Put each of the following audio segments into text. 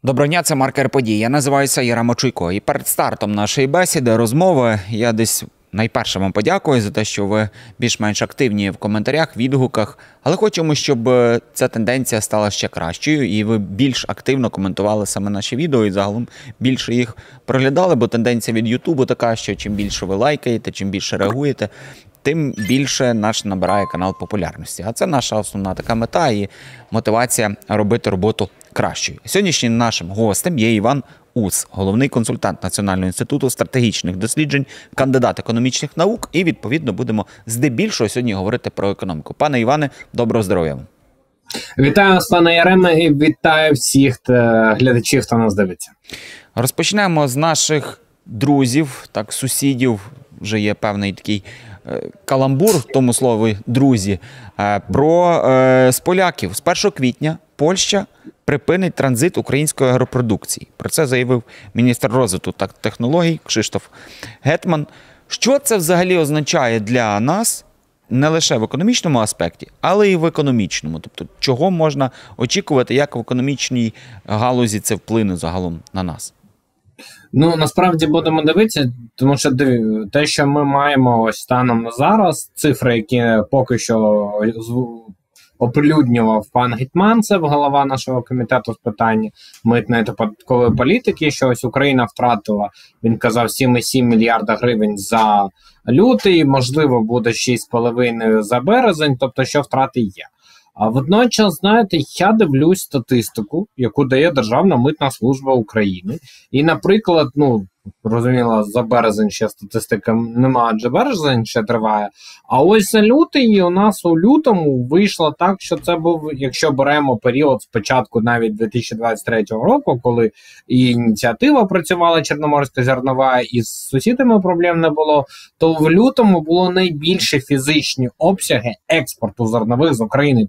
Доброго дня, це Маркер подій. Я називаюся Ярема Чуйко. І перед стартом нашої бесіди, розмови, я десь найперше вам подякую за те, що ви більш-менш активні в коментарях, відгуках. Але хочемо, щоб ця тенденція стала ще кращою і ви більш активно коментували саме наші відео і загалом більше їх проглядали, бо тенденція від Ютубу така, що чим більше ви лайкаєте, чим більше реагуєте, тим більше наш набирає канал популярності. А це наша основна така мета і мотивація робити роботу кращою. Сьогоднішнім нашим гостем є Іван Ус, головний консультант Національного інституту стратегічних досліджень, кандидат економічних наук, і, відповідно, будемо здебільшого сьогодні говорити про економіку. Пане Іване, доброго здоров'я вам. Вітаю вас, пане Яреме, і вітаю всіх глядачів, хто нас дивиться. Розпочнемо з наших друзів, так, сусідів, вже є певний такий каламбур в тому слові «друзі», з поляків. З 1 квітня Польща припинить транзит української агропродукції. Про це заявив міністр розвитку та технологій Кшиштоф Гетман. Що це взагалі означає для нас не лише в економічному аспекті, але і в економічному? Тобто, чого можна очікувати, як в економічній галузі це вплине загалом на нас? Ну, насправді будемо дивитися, тому що те, що ми маємо ось станом на зараз, цифри, які поки що оприлюднював пан Гетманцев, голова нашого комітету з питань митної та податкової політики, що ось Україна втратила, він казав, 7,7 мільярда гривень за лютий, можливо, буде 6,5 за березень, тобто що втрати є. А водночас, знаєте, я дивлюсь статистику, яку дає Державна митна служба України. І, наприклад, розуміло, за березень ще статистика немає, адже березень ще триває. А ось за лютий у нас у лютому вийшло так, що це був, якщо беремо період спочатку навіть 2023 року, коли і ініціатива працювала Чорноморська зернова, і з сусідами проблем не було, то в лютому було найбільші фізичні обсяги експорту зернових з України.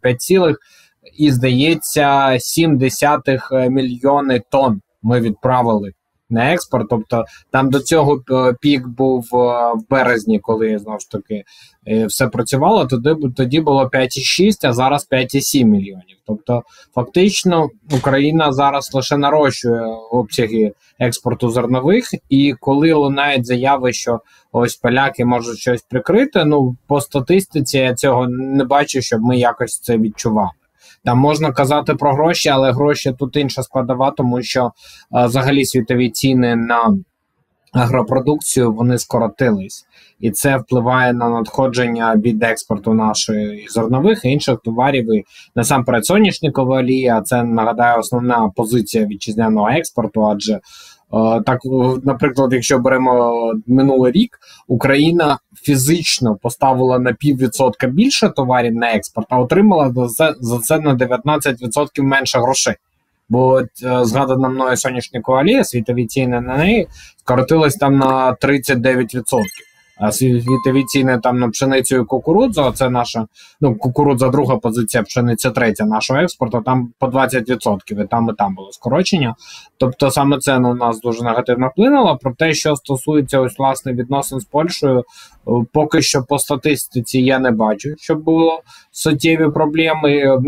5,7 мільйони тонн ми відправили на експорт, тобто там до цього пік був в березні, коли, знову ж таки, все працювало, тоді було 5,6, а зараз 5,7 мільйонів. Тобто, фактично, Україна зараз лише нарощує обсяги експорту зернових, і коли лунають заяви, що ось поляки можуть щось прикрити, по статистиці я цього не бачу, щоб ми якось це відчували. Там можна казати про гроші, але гроші тут інша складова, тому що взагалі світові ціни на агропродукцію, вони скоротились. І це впливає на надходження від експорту нашої зернових і інших товарів, і насамперед соняшникова олія, це, нагадаю, основна позиція вітчизняного експорту, адже так, наприклад, якщо беремо минулий рік, Україна фізично поставила на 0,5% більше товарів на експорт, а отримала за це на 19% менше грошей. Бо згадана мною соняшникова олія, світові ціни на неї скоротились там на 39%. А світові ціни там на пшеницю і кукурудзу, а це наша, кукурудза друга позиція, пшениця третя нашого експорту, там по 20%, і там було скорочення. Тобто саме це на нас дуже негативно вплинуло. Про те, що стосується ось, власне, відносин з Польщею, поки що по статистиці я не бачу, щоб було суттєві проблеми.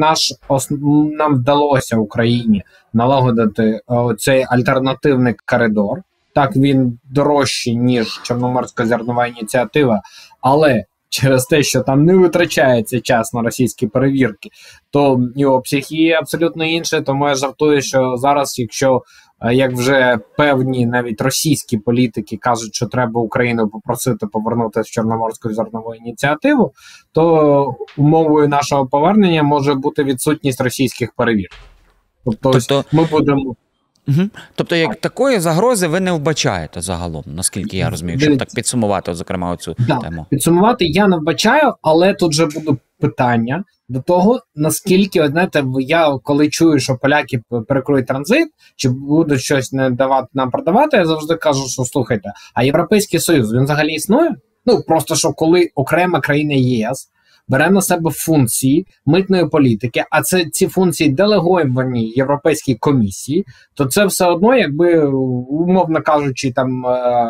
Нам вдалося Україні налагодити цей альтернативний коридор. Так, він дорожчий, ніж Чорноморська зернова ініціатива, але через те, що там не витрачається час на російські перевірки, то і обсяг є абсолютно інший. Тому я жартую, що зараз, якщо, як вже певні навіть російські політики кажуть, що треба Україну попросити повернутися в Чорноморську зернову ініціативу, то умовою нашого повернення може бути відсутність російських перевірок. Тобто ми будемо... Тобто, як такої загрози ви не вбачаєте загалом, наскільки я розумію, щоб так підсумувати, зокрема, оцю тему? Підсумувати я не вбачаю, але тут же буде питання до того, наскільки, знаєте, я коли чую, що поляки перекриють транзит, чи будуть щось не давати нам продавати, я завжди кажу, що слухайте, а Європейський Союз, він взагалі існує? Просто, що коли окрема країна ЄС бере на себе функції митної політики, а ці функції делеговані Європейській комісії, то це все одно, якби, умовно кажучи, там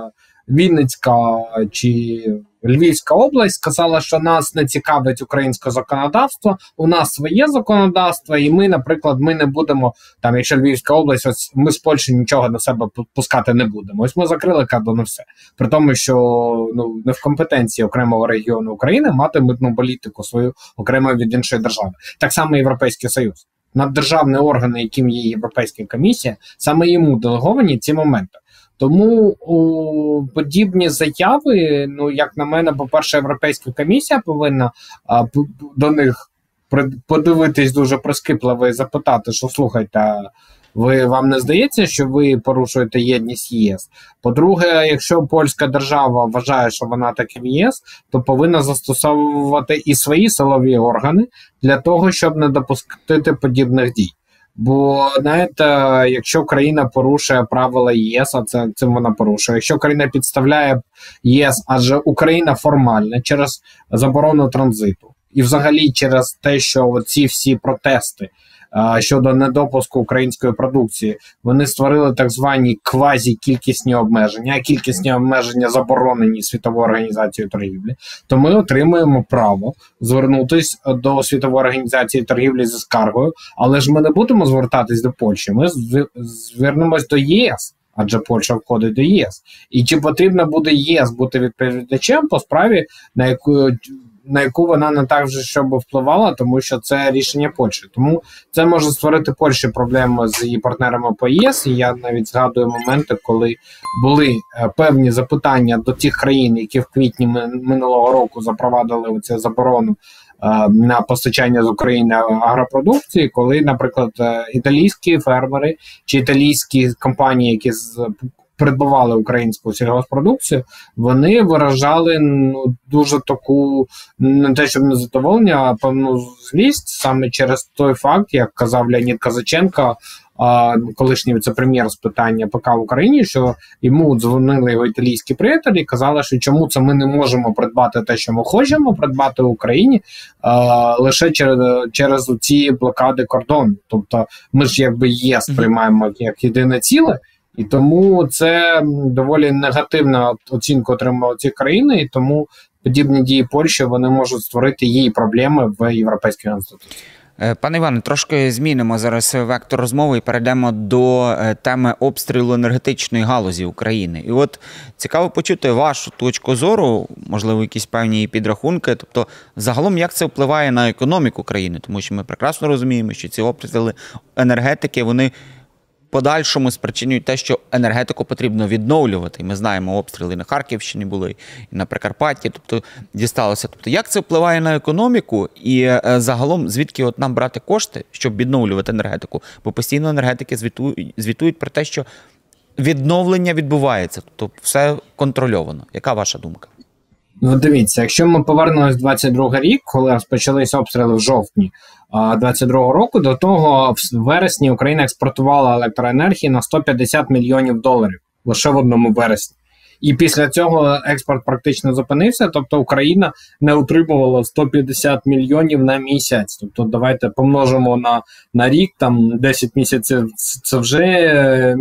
Вінницька чи Львівська область сказала, що нас не цікавить українське законодавство, у нас своє законодавство, і ми, наприклад, ми не будемо, там, якщо Львівська область, ось ми з Польщі нічого на себе пускати не будемо. Ось ми закрили кордон і все. При тому, що не в компетенції окремого регіону України мати митну політику свою окремо від іншої держави. Так само Європейський Союз. Наддержавні органи, яким є Європейська комісія, саме йому делеговані ці моменти. Тому подібні заяви, як на мене, по-перше, Європейська комісія повинна до них подивитись дуже прискіпливо і запитати, що слухайте, вам не здається, що ви порушуєте єдність ЄС? По-друге, якщо польська держава вважає, що вона таки в ЄС, то повинна застосовувати і свої силові органи для того, щоб не допустити подібних дій. Бо, знаєте, якщо країна порушує правила ЄС, а цим вона порушує, якщо країна підставляє ЄС, адже Україна формально через заборону транзиту, і взагалі через те, що ці всі протести щодо недопуску української продукції, вони створили так звані квазі-кількісні обмеження, а кількісні обмеження заборонені Світовою організацією торгівлі, то ми отримуємо право звернутися до Світової організації торгівлі зі скаргою, але ж ми не будемо звертатись до Польщі, ми звернемось до ЄС, адже Польща входить до ЄС. І чи потрібно буде ЄС бути відповідачем по справі, на яку вона не так вже щоб впливала, тому що це рішення Польщі. Тому це може створити Польщі проблеми з її партнерами по ЄС. І я навіть згадую моменти, коли були певні запитання до тих країн, які в квітні минулого року запровадили оцю заборону на постачання з України агропродукції, коли, наприклад, італійські фермери чи італійські компанії, які придбавали українську сільгоспродукцію, вони виражали дуже таку, не те, щоб незадоволення, а певну злість саме через той факт, як казав Леонід Казаченко, колишній віце-прем'єр з питання ПК в Україні, що йому дзвонили його італійські приятелі і казали, що чому це ми не можемо придбати те, що ми хочемо придбати в Україні, лише через ці блокади кордону. Тобто ми ж якби ЄС приймаємо як єдине ціле, і тому це доволі негативна оцінка отримала ці країни, і тому подібні дії Польщі, вони можуть створити їй проблеми в європейській інституції. Пане Іване, трошки змінимо зараз вектор розмови і перейдемо до теми обстрілу енергетичної галузі України. І от цікаво почути вашу точку зору, можливо, якісь певні підрахунки, тобто загалом як це впливає на економіку країни, тому що ми прекрасно розуміємо, що ці обстріли енергетики, вони подальшому спричинюють те, що енергетику потрібно відновлювати. І ми знаємо, обстріли на Харківщині були, і на Прикарпатті, тобто дісталося. Тобто як це впливає на економіку і загалом звідки от нам брати кошти, щоб відновлювати енергетику? Бо постійно енергетики звітують про те, що відновлення відбувається, тобто все контрольовано. Яка ваша думка? Дивіться, якщо ми повернемось в 22 рік, коли розпочалися обстріли в жовтні 22 року, до того в вересні Україна експортувала електроенергії на 150 мільйонів доларів лише в одному вересні. І після цього експорт практично зупинився, тобто Україна не отримувала 150 мільйонів на місяць. Тобто давайте помножимо на рік, там 10 місяців, це вже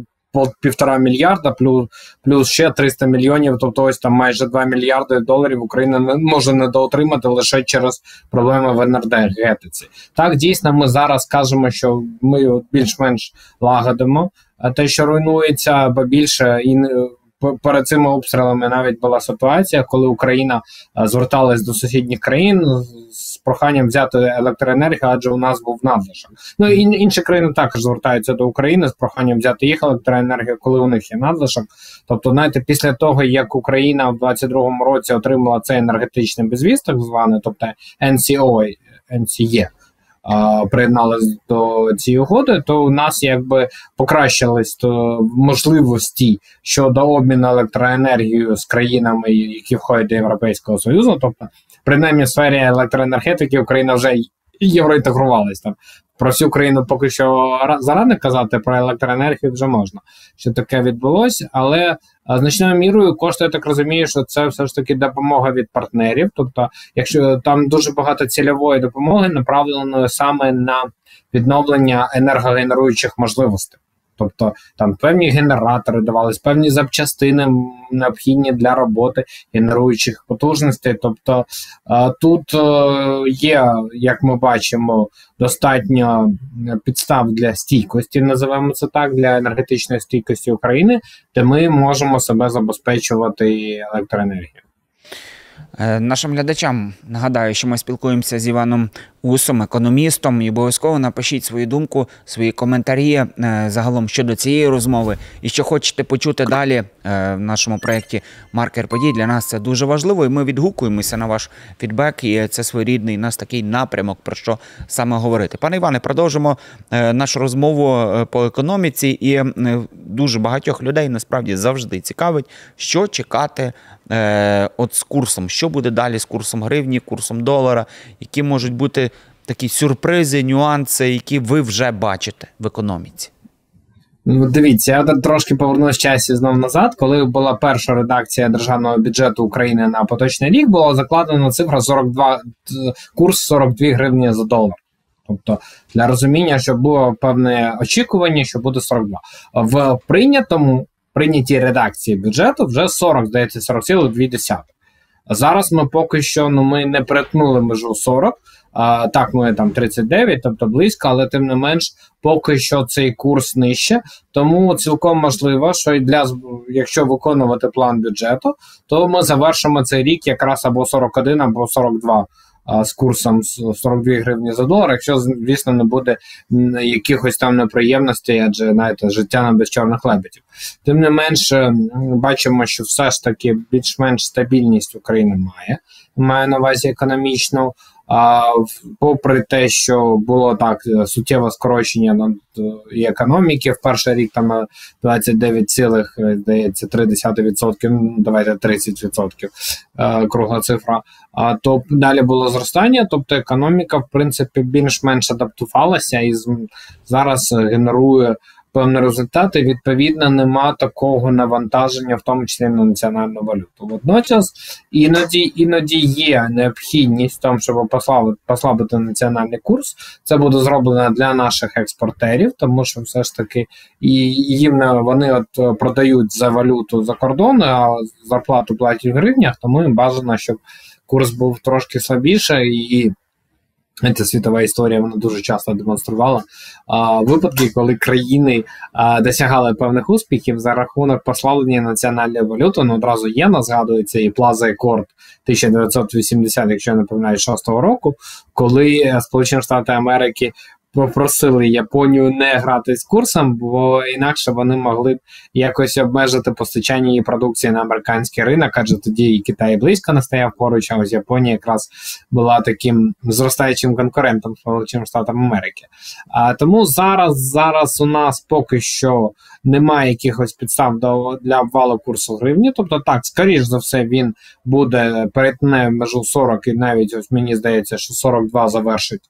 1,5 мільярда, плюс ще 300 мільйонів, тобто ось там майже 2 мільярди доларів Україна не може недоотримати лише через проблеми в енергетиці. Так, дійсно, ми зараз кажемо, що ми більш-менш лагодимо те, що руйнується, бо більше і перед цими обстрілами навіть була ситуація, коли Україна зверталась до сусідніх країн з проханням взяти електроенергію, адже у нас був надлишок. Ну і інші країни також звертаються до України з проханням взяти їх електроенергію, коли у них є надлишок. Тобто, знаєте, після того, як Україна в 22-му році отримала цей енергетичний безвіз, так званий, тобто NCE, приєдналися до цієї угоди, то у нас якби покращились можливості щодо обміну електроенергією з країнами, які входять до Європейського Союзу. Тобто, принаймні в сфері електроенергетики Україна вже євроінтегрувалась. Там про всю країну поки що зарано казати, про електроенергію вже можна, що таке відбулося, але значною мірою коштує, я так розумію, що це все ж таки допомога від партнерів, тобто якщо там дуже багато цільової допомоги направлено саме на відновлення енергогенеруючих можливостей. Тобто там певні генератори давались, певні запчастини необхідні для роботи генеруючих потужностей. Тобто тут є, як ми бачимо, достатньо підстав для стійкості, називаємо це так, для енергетичної стійкості України, де ми можемо себе забезпечувати електроенергією. Нашим глядачам нагадаю, що ми спілкуємося з Іваном Усом, економістом, і обов'язково напишіть свою думку, свої коментарі загалом щодо цієї розмови. І що хочете почути далі в нашому проєкті «Маркер подій». Для нас це дуже важливо, і ми відгукуємося на ваш фідбек, і це своєрідний у нас такий напрямок, про що саме говорити. Пане Іване, продовжимо нашу розмову по економіці, і дуже багатьох людей насправді завжди цікавить, що чекати от з курсом, що буде далі з курсом гривні, курсом долара, які можуть бути такі сюрпризи, нюанси, які ви вже бачите в економіці. Ну, дивіться, я трошки повернусь в часі знов назад. Коли була перша редакція державного бюджету України на поточний рік, було закладено цифра 42, курс 42 гривні за долар. Тобто для розуміння, що було певне очікування, що буде 42. В прийнятій редакції бюджету вже 40, здається, 40,2. Зараз ми поки що ми не перетнули межу 40, так, ми там 39, тобто близько, але тим не менш, поки що цей курс нижче, тому цілком можливо, що якщо виконувати план бюджету, то ми завершимо цей рік якраз або 41, або 42 з курсом 42 гривні за долар, якщо, звісно, не буде якихось там неприємностей, адже, знаєте, життя не без чорних лебедів. Тим не менш, бачимо, що все ж таки більш-менш стабільність України має на увазі економічну, попри те, що було так суттєве скорочення і економіки, в перший рік там на 29,3%, давайте 30%, кругла цифра, то далі було зростання, тобто економіка, в принципі, більш-менш адаптувалася і зараз генерує певні результати, відповідно, нема такого навантаження, в тому числі на національну валюту. Водночас, іноді є необхідність в тому, щоб послабити національний курс. Це буде зроблено для наших експортерів, тому що все ж таки вони продають за валюту за кордон, а зарплату платять в гривнях, тому їм бажано, щоб курс був трошки слабіше, і ця світова історія, вона дуже часто демонструвала випадки, коли країни досягали певних успіхів за рахунок послаблення національної валюти. Одразу єна, згадується, і Plaza Accord 1980, якщо я не помиляюсь, 6-го року, коли Сполучені Штати Америки попросили Японію не грати з курсом, бо інакше вони могли б якось обмежити постачання її продукції на американський ринок, адже тоді і Китай близько не стояв поруч, а ось Японія якраз була таким зростаючим конкурентом Сполученим Штатам Америки. Тому зараз у нас поки що немає якихось підстав для обвалу курсу гривні, тобто так, скоріш за все, він перетне межу 40, і навіть, ось мені здається, що 42 завершить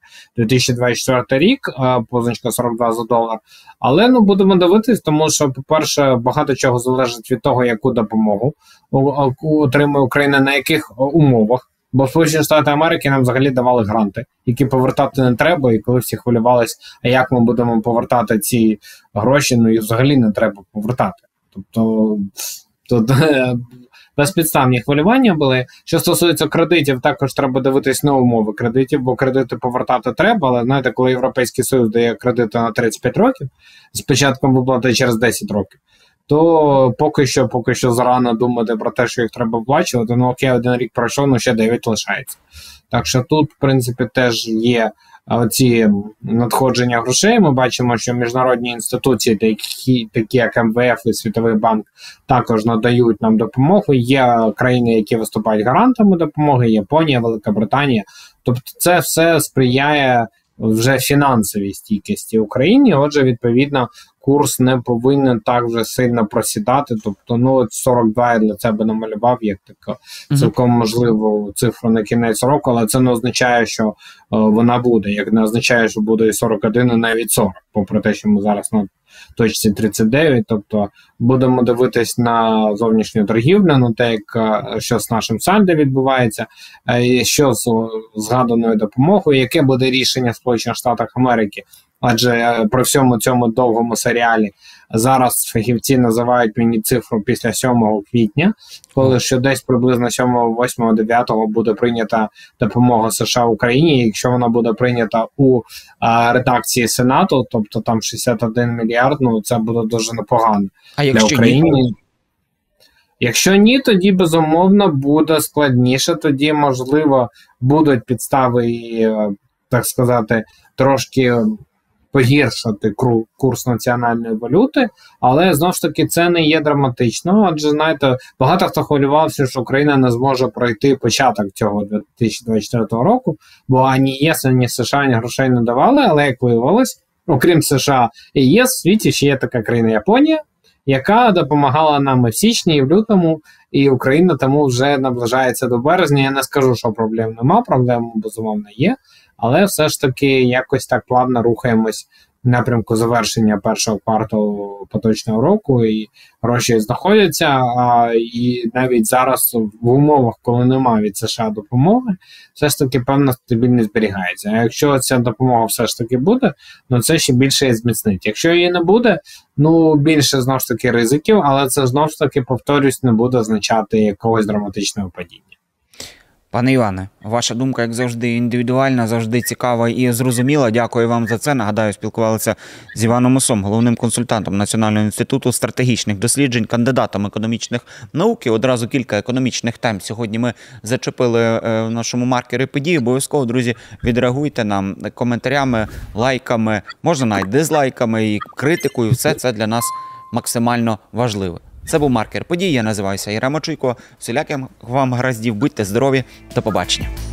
2024 рік, позначка 42 за долар. Але будемо дивитись, тому що, по-перше, багато чого залежить від того, яку допомогу отримує Україна, на яких умовах. Бо Сполучені Штати Америки нам взагалі давали гранти, які повертати не треба, і коли всі хвилювались, а як ми будемо повертати ці гроші, їх взагалі не треба повертати. Тобто тут безпідставні хвилювання були. Що стосується кредитів, також треба дивитись на умови кредитів, бо кредити повертати треба, але, знаєте, коли Європейський Союз дає кредити на 35 років, з початком виплати через 10 років, то поки що зарано думати про те, що їх треба вплачувати. Окей, 1 рік пройшов, ще 9 лишається. Так що тут, в принципі, теж є ці надходження грошей. Ми бачимо, що міжнародні інституції, такі як МВФ і Світовий банк, також надають нам допомогу. Є країни, які виступають гарантами допомоги, Японія, Велика Британія. Тобто це все сприяє вже фінансовій стійкості Україні, отже, відповідно, курс не повинен так вже сильно просідати, тобто, 42 я для себе намалював, як таку цілком можливу цифру на кінець року, але це не означає, що вона буде, як не означає, що буде і 41, і навіть 40, попри те, що ми зараз на точці 39, тобто будемо дивитись на зовнішню торгівлю, на те, що з нашим сальдо відбувається, що з згаданою допомогою, яке буде рішення Сполучених Штатів Америки Адже при всьому цьому довгому серіалі зараз фахівці називають мені цифру після 7 квітня, коли що десь приблизно 7, 8, 9 буде прийнята допомога США Україні. Якщо вона буде прийнята у редакції Сенату, тобто там 61 мільярд, ну це буде дуже непогано для України. Ні? Якщо ні, тоді, безумовно, буде складніше, тоді, можливо, будуть підстави, так сказати, трошки погіршити курс національної валюти, але, знову ж таки, це не є драматично, адже, знаєте, багато хто хвилювався, що Україна не зможе пройти початок цього 2024 року, бо ані ЄС, ані США ані грошей не давали, але, як виявилось, окрім США і ЄС, в світі ще є така країна Японія, яка допомагала нам і в січні, і в лютому, і Україна тому вже наближається до березня. Я не скажу, що проблем нема, проблем, безумовно, є, але все ж таки якось так плавно рухаємось в напрямку завершення першого кварталу поточного року, і гроші знаходяться, і навіть зараз в умовах, коли немає від США допомоги, все ж таки певна стабільність зберігається. А якщо ця допомога все ж таки буде, ну це ще більше її зміцнить. Якщо її не буде, ну більше знову ж таки ризиків, але це знову ж таки, повторюсь, не буде означати якогось драматичного падіння. Пане Іване, ваша думка, як завжди, індивідуальна, завжди цікава і зрозуміла. Дякую вам за це. Нагадаю, спілкувалися з Іваном Усом, головним консультантом Національного інституту стратегічних досліджень, кандидатом економічних наук. І одразу кілька економічних тем сьогодні ми зачепили в нашому маркері події. Обов'язково, друзі, відреагуйте нам коментарями, лайками, можна навіть дизлайками і критикою. Все це для нас максимально важливо. Це був маркер подій. Я називаюся Ярема Чуйко. Всіляких вам гараздів. Будьте здорові. До побачення.